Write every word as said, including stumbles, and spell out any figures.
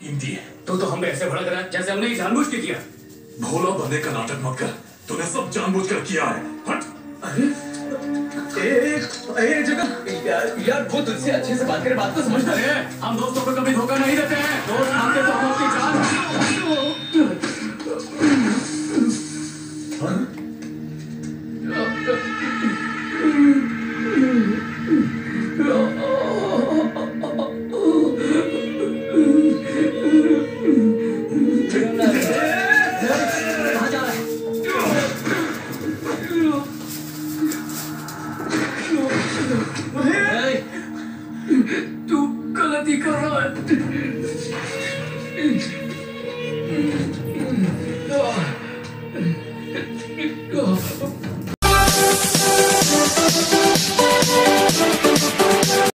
हिंदी है। तो तो हम ऐसे भड़क रहा है जैसे हमने जानबूझ के किया। भोला बनने का नाटक मत कर, तूने सब जानबूझकर किया है। हट। अरे ए जगह यार यार वो तुझसे अच्छे से बात करे, बात तो समझ रहे हैं। हम दोस्तों को कभी धोखा नहीं देते हैं। दोस्त मानते तो हम अपनी जान। तू गलती कर रहा है।